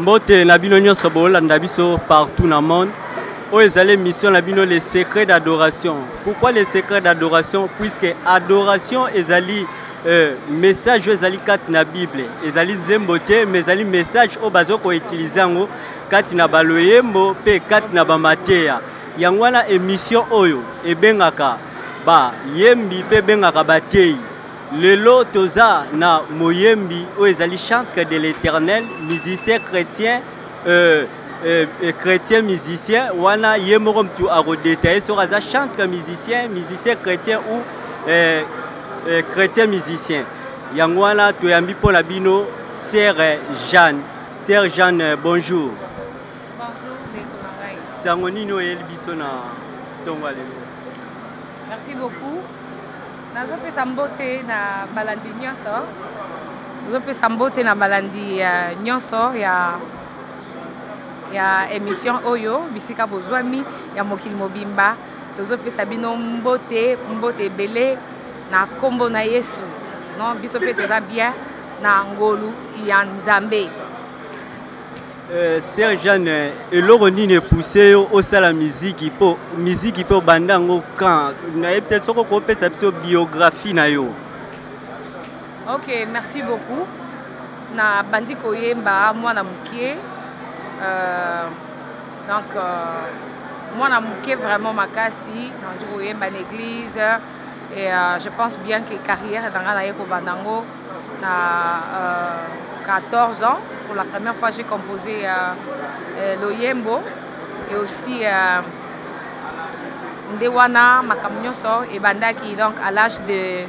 Mbote Nabino nyonso bolanda biso partout dans le monde. Où est allé mission Nabino les secrets d'adoration. Pourquoi les secrets d'adoration? Puisque adoration est allé message ezali kati na Bible. Ezali zembote mais ezali message au bazo ko utiliser ngo kati na baloyembo pe kati na bamateya. Yangwana émission oyo ebengaka ba yembi pe bengaka batei. Lelo toza na moyembi o ezali chantre de l'Éternel, musicien chrétien chrétien musicien wana yemoro mtu aro détailler sur aza chantre musicien chrétien ou chrétien musicien. Yangwana toyambi pour la bino Sœur Jeanne. Sœur Jeanne, bonjour. Bonjour, Nicolas. Sangonino elbiso na tonga lelo. Merci beaucoup. Nazo pe sambote na balandi nyonso. Nazo pe sambote na balandi nyonso ya émission oyo bisika bozwami ya mokili mobimba. Tozo pe sabino mbote belé na kombo na Yesu. Non biso pe toza bien na ngolu ya Nzambe. Sœur Jeanne, eloko nini poussé au sala musique po bandango quand na peut-être soko ko pesa biso biographie na yo. OK, merci beaucoup. Na bandi koyemba mwana mukie donc mwana mukie vraiment makasi na koyemba l'église et je pense bien que carrière dans la yeko bandango na 14 ans. Pour la première fois, j'ai composé l'Oyembo et aussi Ndewana Makamnyoso et Bandaki. Donc, à l'âge de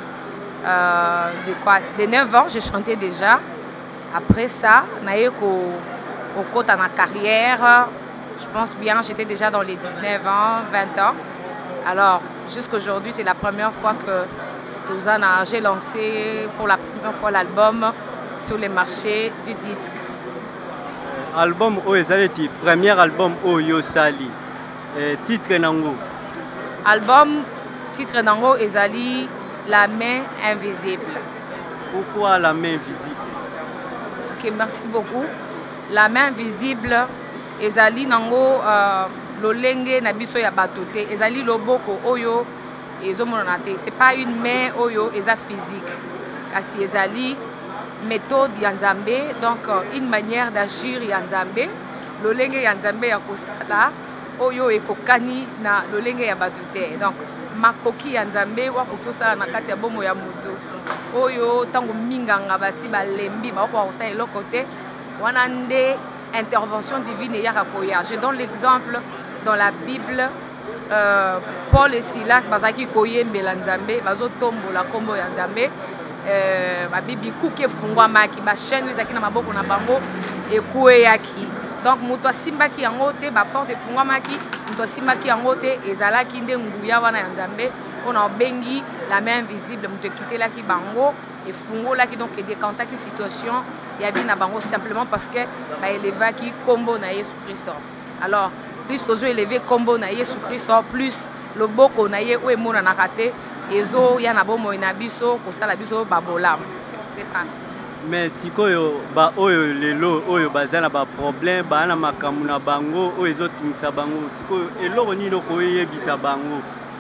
9 ans, j'ai chanté déjà. Après ça, au côté de ma carrière, je pense bien, j'étais déjà dans les 19 ans, 20 ans. Alors, jusqu'à aujourd'hui, c'est la première fois que j'ai lancé pour la première fois l'album sur les marchés du disque. Album Oezaleti, premier album Oyo Sali. Titre Nango. Album, titre Nango Ezali, La main invisible. Pourquoi la main invisible? Ok, merci beaucoup. La main invisible, Ezali Nango, Lolenge Nabiso Yabatote, Ezali Loboko Oyo, Ezomonate. C'est pas une main Oyo, Eza physique. Kasi Ezali méthode Yanzambe, donc une manière d'agir Yanzambe. Lolenge Yanzambe Yakosala, Oyo Ekokani na Lolenge Yabatute. Donc, Makoki Yanzambe, Wakokosala na kati ya bomo ya mutu. Oyo, tango minganga basi balembi, bako osa elokote, wanande intervention divine yakakoya. Je donne l'exemple dans la Bible. Paul et Silas, bazaki koyembe Yanzambe, bazo tombo la kombo Yanzambe. Ma bibi kuke fungwa maki ba chaîne ezaki na maboko na bango ekuwe yaki donc muto simbaki yango te ba porte fungwa maki muto simbaki yango te ezalaki nde nguya wana ya Nzambe ona bengi la main invisible muto kitelaki bango et fungolaki donc décantaki situation ya bi na bango simplement parce que ba élevaki kombo na Yesu Christ. Alors plus tozo élever kombo na Yesu Christ plus le boko na ye o emona na kate ezo ya na bomo ina biso kosala biso babolam. C'est ça. Mais sikoyo ba oyo lelo oyo bazana ba problème ba na makamu na bango oyo ezotumisa bango sikoyo eloko nini koyebisa bango?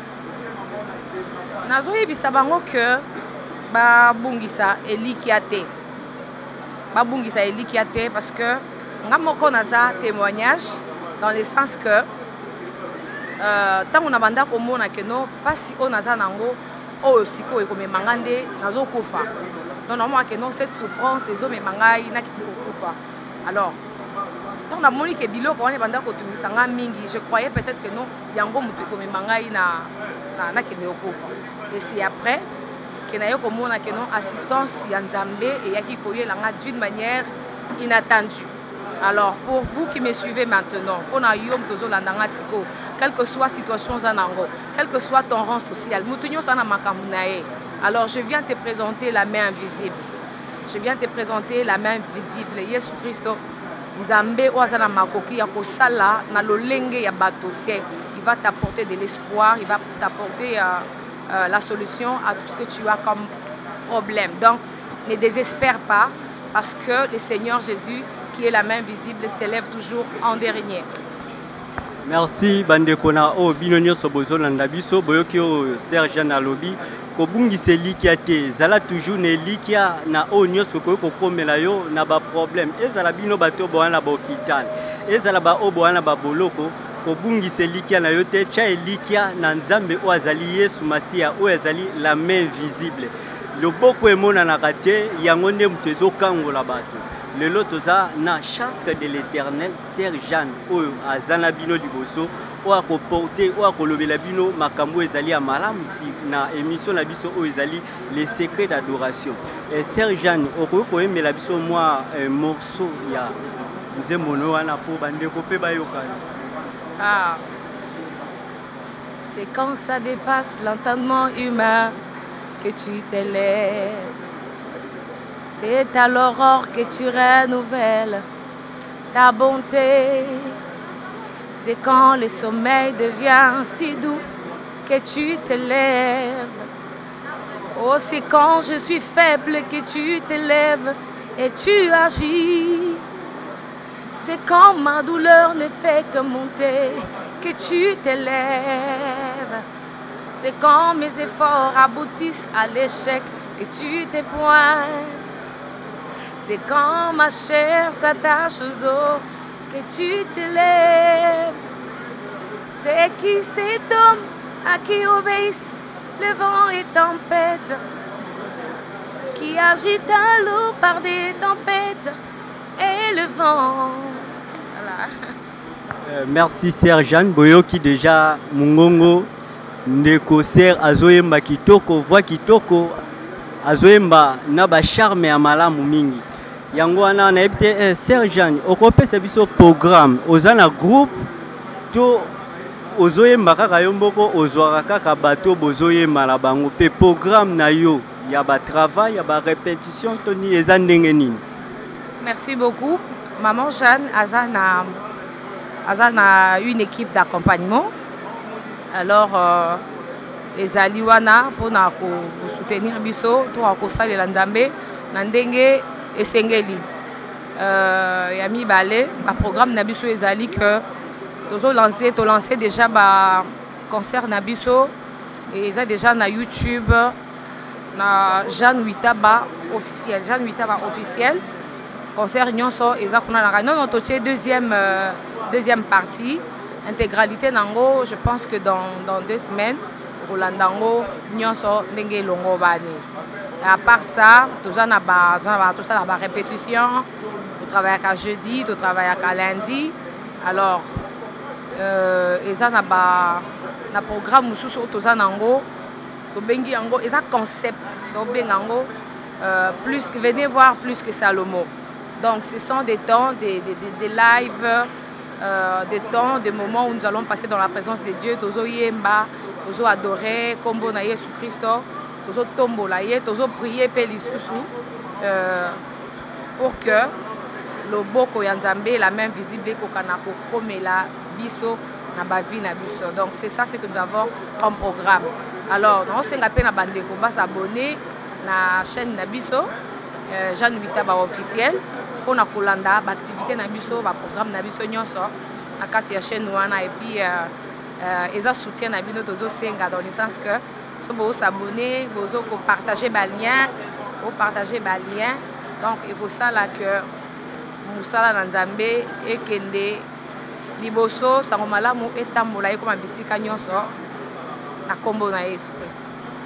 Nazo yebisa bango que ba bungisa elikiate. Ba bungisa elikiate parce que ngamoko naza témoignage dans le sens que tango na banda komona que no pasi o naza nango o siko e komemanga nde nazo kufa. Donc normalement que non cette souffrance ezo memanga ina ki kufa. Alors tant na moni ke biloko wana banda ko tumisa nga mingi, je croyais peut-être que non yango mutu komemanga ina na ki ne kufa. Et c'est après que na yo komona que non assistance ya Nzambe et yaki koyela nga d'une manière inattendue. Alors pour vous qui me suivez maintenant, on a yom tozo landanga siko, quelle que soit la situation zanango, quel que soit ton rang social, mutunyo sana makamunae. Alors je viens te présenter la main invisible. Je viens te présenter la main visible. Yesu Christo, Nzambe oazana makoki ya kosala na lolenge ya batote. Il va t'apporter de l'espoir, il va t'apporter la solution à tout ce que tu as comme problème. Donc ne désespère pas parce que le Seigneur Jésus qui est la main visible, s'élève toujours en dernier. Merci bandekona o binonyo sobozo landabiso boyoki o Serge Nalobi ko bungise likia te zala toujours ne likia na o nyos ko komela yo na ba problème ezala bino bato bo na ba hôpital ezala ba o bo na ba boloko ko bungise likia na yo te cha likia na nzambe o azali Yesu Masia o azali la main visible loboko emona na kate yango nde mtezo kangola bato lelo toza na charte de l'Éternel Serge Jeanne oyo azana bino liboso oyo akoporte oyo akolobela bino makambo ezali ya malamu si na émission na biso oyo ezali les secrets d'adoration. Serge Jeanne okoki koyembela biso mwa morceau ya nzembo wana po bandeko mpe bayokana. Ah, c'est quand ça dépasse l'entendement humain que tu t'élèves. C'est à l'aurore que tu renouvelles ta bonté. C'est quand le sommeil devient si doux que tu te lèves. Oh, c'est quand je suis faible que tu te lèves et tu agis. C'est quand ma douleur ne fait que monter que tu te lèves. C'est quand mes efforts aboutissent à l'échec que tu te pointes. C'est quand ma chair s'attache aux os que tu te lèves. C'est qui cet homme à qui obéissent le vent et tempête, qui agite à l'eau par des tempêtes et le vent. Voilà. Merci Serge Jeanne Boyoki déjà Mungongo ndeko ser azoyemba kitoko voix kitoko azoyemba na ba charme ya malamu mingi. Yango wana na ebite Serge Jeanne okopesa biso programme ozana groupe to ozoyemba kaka yo mboko ozwaka kaka bato bozoyemba la bango pe programme na yo ya ba travail ya ba répétition toni eza ndenge nini. Merci beaucoup. Maman Jeanne Azana une équipe d'accompagnement. Alors les aliwana pour soutenir biso to ko salela nzambe na ndenge esengeli ya mibale ba programme na biso ezali que to lancer déjà ba concert na biso et ça déjà na YouTube na Jeanne Witaba officiel concert nyonso eza kuna na non to deuxième partie intégralité nango je pense que dans 2 semaines Rolandango nyonso ndenge longo bani. À part ça, tout ça na ba répétition, tu travailles à jeudi, tu travailles à lundi. Alors et ça na programme mususu tout ça nango to bengi yango et ça concept to bengango plus que venez voir plus que Salomon. Donc ce sont des temps des lives des temps des moments où nous allons passer dans la présence de Dieu, tozo yemba, tozo adorer kombo na Yesu Christo. Tozo tombola ye, tozo prier pe lisusu pour que le boko ya Nzambe la main visible kokana ko komela biso na ba vie na biso. Donc c'est ça ce que nous avons comme programme. Alors on senga pe na bandeko ba s'abonner na chaîne na biso Jeanne Witaba officiel pour na kolanda ba activité na biso ba programme na biso nyonso na kati ya chaîne wana et puis eza soutien na bino tozo senga dans le sens que si vous vous abonnez, vous partagez les liens, donc il faut ça là que Moussala Nanzambe et Kende Liboso, Sangomalamu et Tambola comme un bisika nyonso na kombo na Yesu Christ.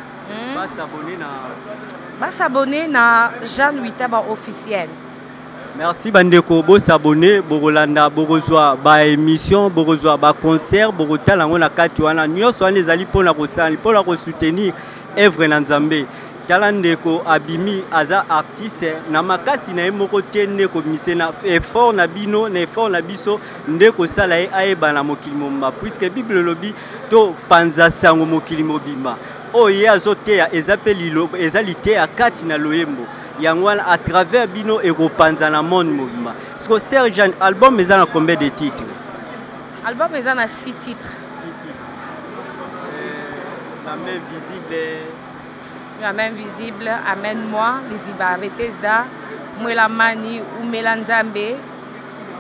Va s'abonner na Jeanne Witaba officiel. Merci bandeko bo s'abonner borolanda borozwa ba émission borozwa ba concert borotala ngona kati wana nyonso wana ezali pona kosala pona ko soutenir œuvre na Nzambe tala ndeko abimi aza artiste na makasi na emoko tene ko misena effort na bino na effort na biso ndeko sala e ayeba na mokili momba puisque Bible lobi to panza sango mokili mobimba oye azoteya ezapeli lobo ezalite ya kati na loyembo Yangwan à travers Bino et Ropanza na monde mouvement. Est-ce que Serge Jeanne album est en combien de titres? Album est en 6 titres. La main visible. La main visible, amène-moi, les Iba Bethesda, Mwelamani ou Melanzambe,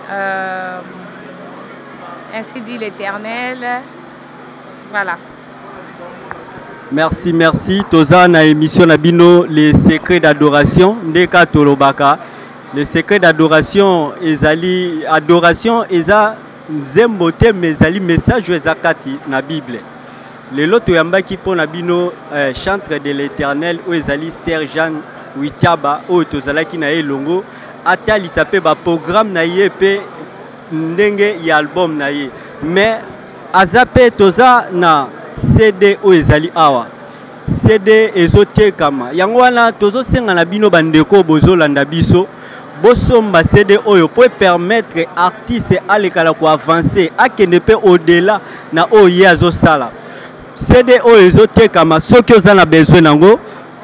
Ainsi dit l'Éternel. Voilà. Merci, merci. Toza na émission Nabino, les secrets d'adoration. Ndeka Tolobaka. Les secrets d'adoration, ezali adoration, eza zembote, mais ezali message ezakati na Bible. Le loto yambaki po Nabino, chantre de l'Éternel, ou ezali Sergeant Witaba, ou tozalaki na elongo. Atali sape ba programme na ye pe ndenge ya album na ye. Mais azape toza na CD o ezali awa. CD ezote kama. Yango wana tozo senga na bino bandeko bozo landa biso. Bosomba CD oyo pour permettre artiste alekala ko avancer akende pe au-delà na oye azo sala. CD oyo ezote kama soki oza na besoin nango.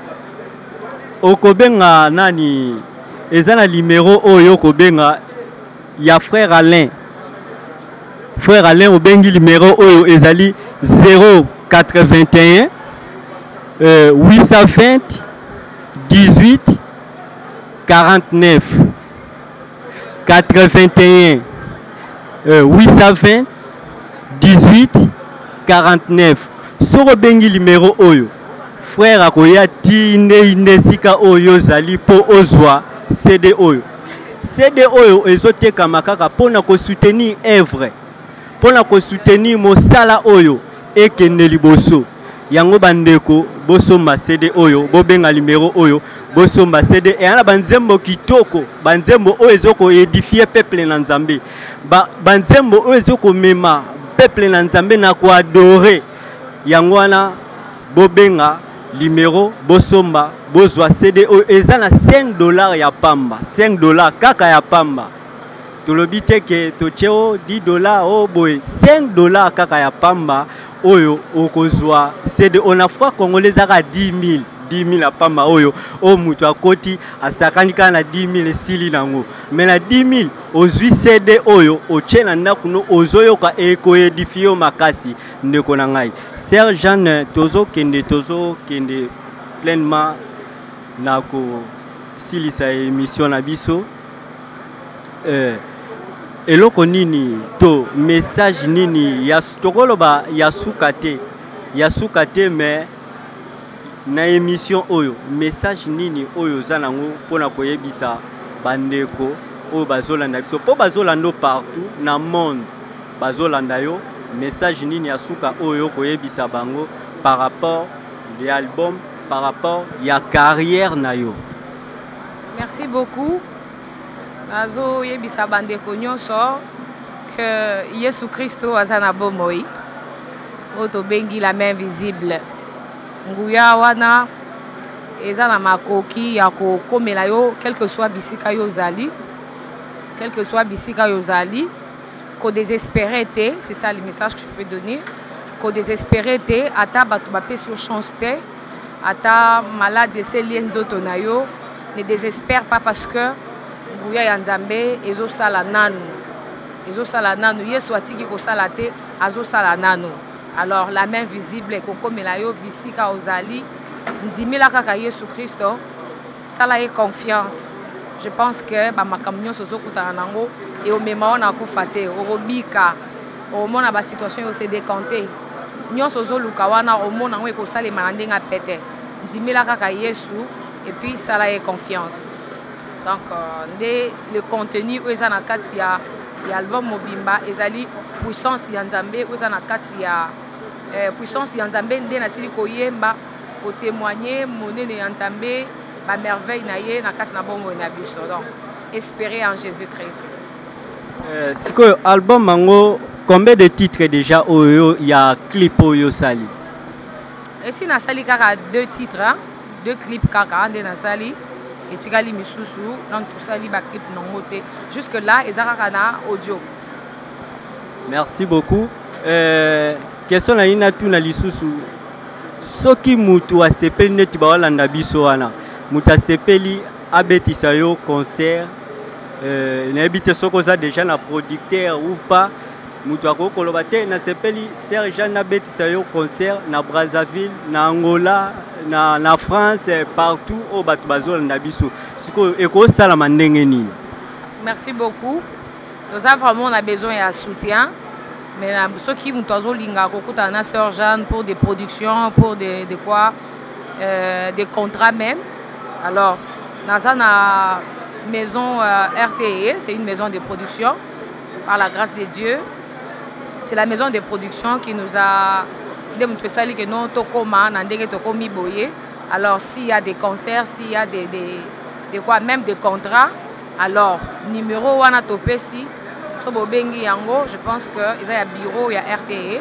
Okobenga nani ezana numéro oyo kobenga ya frère Alain. Frère Alain obengi numéro oyo ezali 081 820 18 49 81 820 18 49. Soro bengi numéro oyo frère akoya tinde inesika oyo zali po ozwa CD oyo. CD oyo ezoteka makaka pona ko soutenir œuvre, pona ko soutenir mosala oyo ekende liboso. Yango bandeko bosomba CD oyo, bobenga numéro oyo, bosomba CD e ana banzembo kitoko, banzembo oyo ezoko édifier peuple na Nzambe. Banzembo oyo ezoko mema peuple na Nzambe na ko adorer. Yango ana bobenga numéro bosomba bozwa CD oyo ezana $5 ya pamba, $5 kaka ya pamba. Tolobite ke tocheo $10 o boy $5 kaka ya pamba oyo okozwa CD on a fois congolais aka 10 000 ya pamba oyo o mutu akoti asakanika na 10 000 sili nango. Mais na 10 000 ozwi CD oyo ochena ndakuno ozoyoka eko edifio makasi ndeko na ngai. Sergeant tozo kende pleinement na ko silisa émission na biso. Eloko nini to message nini ya tokoloba ya sukate mais na émission oyo message nini oyo zanango pona koyebisa bandeko oyo bazolanda biso po bazolanda partout na monde bazolanda yo. Message nini ya suka oyo koyebisa bango par rapport de album, par rapport ya carrière na yo. Merci beaucoup. Nazo yebisa bandeko nyonso que Yesu Christo azana bomoi. Oto bengi la main visible. Nguya wana ezana makoki ya ko komela yo quel que soit bisika yo zali. Quel que soit bisika yo zali. Ko désespéré té, c'est ça le message que je peux donner. Ko désespéré té ata batu bape sur chance té ata malade ese lienzo tonayo ne désespère pas parce que Nguya ya Nzambe ezo sala nanu Yesu atiki ko sala te azo sala nanu. Alors la main visible ko komela yo bisika ozali ndimila kaka Yesu Christo sala ye confiance. Je pense que ba makamnyo sozo kutana nango et au même on a kufate orobika au mona ba situation se décanter nyonso zo lukawana au mona ngo ko sala mandenga pété ndimila kaka Yesu et puis sala ye confiance. Donc le contenu ezana kati ya album mobimba ezali puissance ya Nzambe ezana kati ya puissance ya Nzambe nde na sili koyemba ko témoigner monene ya Nzambe ba merveille na ye na kati na bongo na biso. Donc espérer en Jésus-Christ. Siko album mango combien de titres déjà oyo ya clip oyo sali? Et si na sali kaka 2 titres, hein? 2 clips kaka nde na sali et tigali misusu donc tout sali ba clip nango te. Jusque là ezaka na audio. Merci beaucoup. Question na ina tu na lisusu. Soki mutu asepeli neti ba walanda biso wana. Mutu asepeli abetisa yo concert n'habite sokoza déjà na producteur ou pas mutu akokoloba te na sepeli Sergeant na betisa yo concert na Brazzaville na Angola na France partout au batu bazolanda biso siko eko sala mandenge nini. Merci beaucoup. vraiment on a besoin de soutien. Mais ceux qui nous ont Sœur Jeanne pour des productions, pour des contrats même. Alors, dans la maison RTE, c'est une maison de production, par la grâce de Dieu. C'est la maison de production qui nous a démontré que nous sommes. Alors, s'il y a des concerts, s'il y a même des contrats, alors, numéro 1 à Topesi, je pense qu'il y a un bureau, il y a RTE.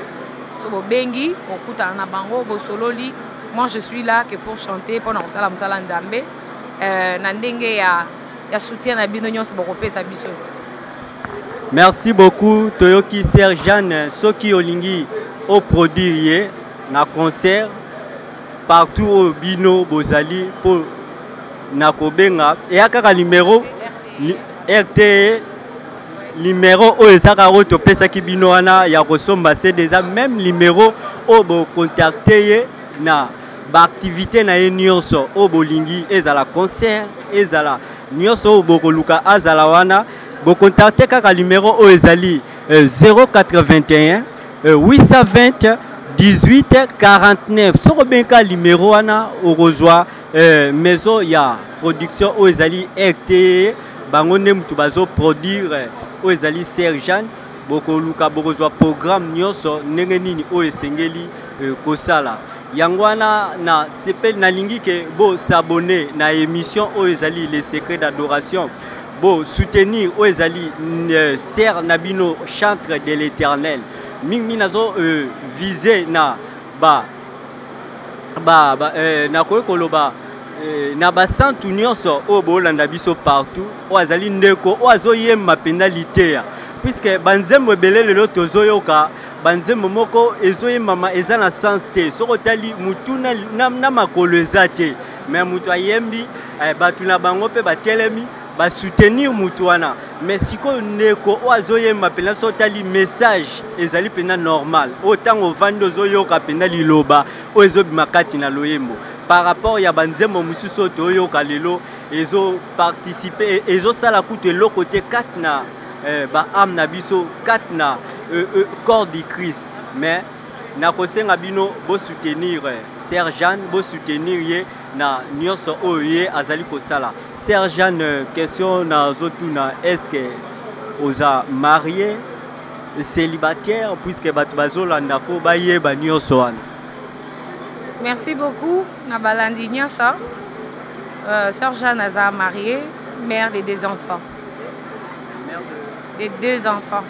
Moi, je suis là que pour chanter, pour nous Nzambe. Merci beaucoup, Toyoki Serjeanne, ceux qui ont au produit na concert partout au Bino Bozali pour Nakobenga et à un numéro RTE. Numéro o ezaka roto pesa ki bino wana ya kosomba c'est déjà même numéro o bo contacter na ba activité na nyonso o bolingi ezala concert ezala nyonso o bokoluka azala wana bo contacter kaka numéro o ezali 081 820 18 49 soko benka numéro wana o rejoint maison ya production o ezali RTE bango ne mutu bazo produire Oezali Serjeanne, boko luka boko zwa programme nyonso ndenge nini o esengeli kosala. Yangwana na sepel na lingi ke bo s'abonner na émission Oezali les secrets d'adoration. Bo soutenir Oezali Ser Nabino chantre de l'Éternel. Mingi nazo viser na na koloba na basantu nyonso o bolanda biso partout o azali ndeko o azoyemba pénalité puisque banzembo ebele lelo tozoyoka banzembo moko ezoyembama eza na sens te soko tali mutu na makolo eza te mais mutu ayembi batu na bango mpe batelemi basoutenir mutu wana mais sikoyo ndeko o azoyemba mpena so tali message ezali mpena normal o ntango ovandi ozoyoka mpena liloba o ezobima kati na loyembo par rapport ya banzembo mususu toyo kalelo ezo participer ezo sala kutu le côté 4 na ba am na biso 4 na corps du Christ mais na kosenga bino bo soutenir Serjeanne bo soutenir ye na nyonso oye azali kosala Serjeanne question na zotuna est-ce que oza marié célibataire puisque batu bazolanda fo baye ba nyonso wana. Merci beaucoup, Nabalandi Nyasa. Sœur Jeanne a mariée, mère de 2 enfants. Des 2 enfants.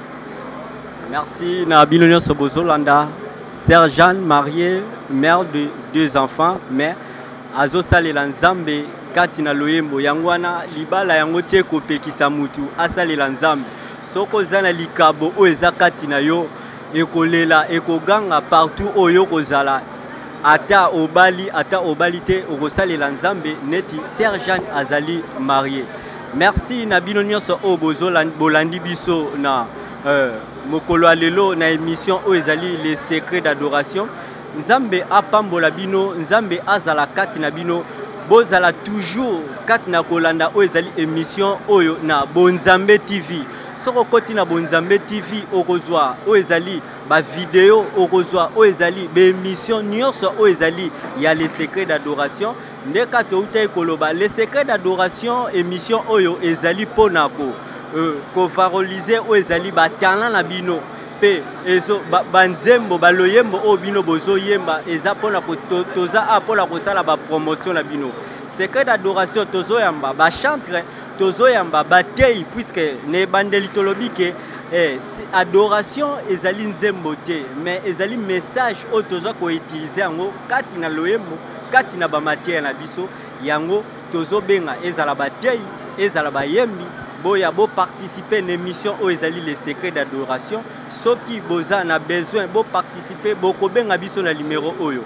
Merci, Nabino Nyasa Bozolanda. Sœur Jeanne mariée, mère de 2 enfants, mais Azo Salela Nzambe, Katina Loyembo, Yangwana, Libala Yangote Kopekisa Mutu, Asalela Nzambe. Soko Zana Likabo, Oeza Katina Yo, Ekolela, Ekoganga, partout Oyo Kozala. Ata obali te okosalela Nzambe neti Serjeanne azali marié. Merci na bino nyonso o bolandi biso na mokolo lelo na émission o ezali les secrets d'adoration. Nzambe apambola bino, Nzambe azala kati na bino, bozala toujours kati na kolanda o ezali émission oyo na Bonzambe TV. Soko koti na Bonzambe TV okozwa o ezali ba vidéo okozwa o ezali be émission nyonso o ezali ya les secrets d'adoration ndeka to utai koloba les secrets d'adoration émission oyo ezali ponako ko valoriser o ezali ba talent na bino pe ezo banzembo baloyembo o bino bozo yemba eza pona ko toza apola ko sala ba promotion na bino secret d'adoration tozo yamba ba chantre tozo yamba batei puisque ne bandeli tolobike adoration ezali nzembo te mais ezali message o tozo ko utiliser yango kati na loyembo kati na ba matière na biso yango tozo benga ezala batei ezala bayembi boya bo participer à l'émission o ezali les secrets d'adoration soki boza na besoin bo participer boko benga biso na numéro oyo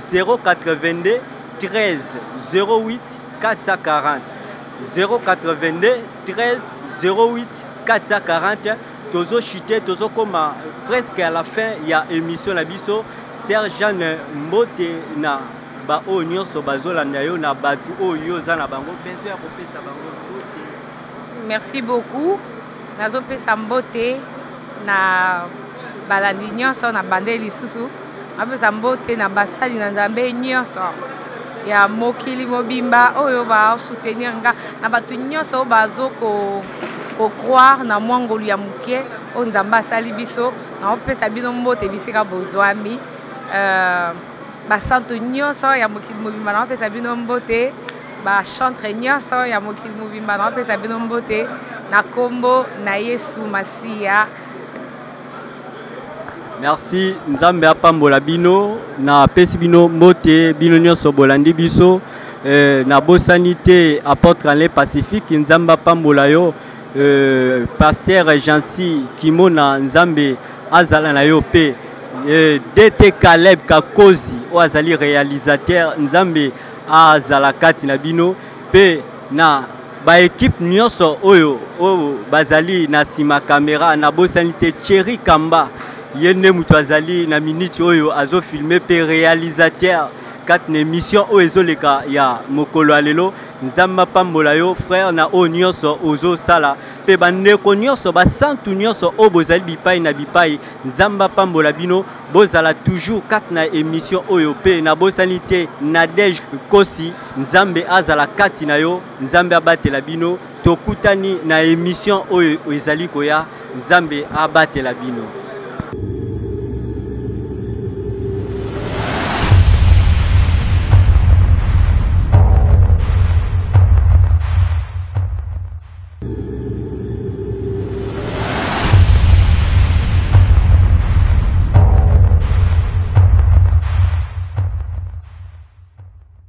082 13 08 440 082 13 08 440 tozo chité tozo koma presque à la fin il y a émission la biso Serjeanne Mbote na ba o nyonso bazolanda yo na batu o yo za na bango besoin ya kopesa bango. Merci beaucoup. nazopesa mbote na balandi nyonso na bande lisusu napesa mbote na basali na nzambe nyonso ya mokili mobimba oyo basoutenir nga na bato nyonso oyo bazo kocroire na mwangolu ya moke oyo nzambe asali biso naopesa bino mbote bisika bozwami basanto nyonso ya mokili mobimba naopesa bino mbote bachantre nyonso ya mokili mobimba naopesa bino mbote na kombo na Yesu Masiya. Merci nzambe apambola bino na pesi bino mbote bino nyonso bolandi biso na bosani te apôtre Alain Pacifique nzambe apambola yo pasteur Jansi Kimona nzambe azala na yo pe DT Caleb Kakozi o azali réalisateur nzambe azala kati na bino pe na ba équipe nyonso oyo bazali na sima caméra na bosani te Thierry Kamba yene mutu azali na minute oyo azo filmer pe réalisateur quatre émission oyo ezoleka ya mokolo alelo nzamba pambola yo frère na o nyonso ozo sala pe bandeko nyonso basantu nyonso o bozali bipai na bipai nzamba pambola bino bozala toujours quatre na émission oyo pe na bosani te Nadège Kosi nzambe azala kati na yo nzambe abatela bino tokutani na émission oyo ezali koya nzambe abatela bino.